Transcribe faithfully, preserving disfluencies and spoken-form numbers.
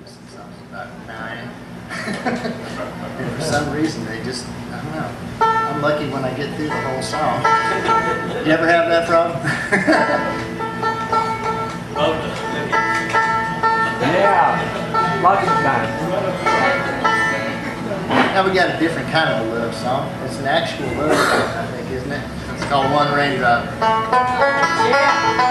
since I was about nine. And for some reason, they just, I don't know. I'm lucky when I get through the whole song. You ever have that problem? Yeah, lots of times. Now we got a different kind of a love song. It's an actual love song, I think, isn't it? It's called One Raindrop. Yeah.